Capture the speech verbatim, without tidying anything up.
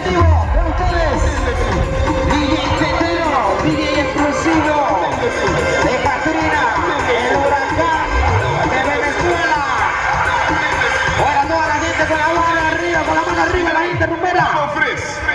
vivo con ustedes, D J Tetero, D J exclusivo de Catrina, el huracán de Venezuela. Ahora toda la gente con la mano arriba, con la mano arriba, la gente rumbera.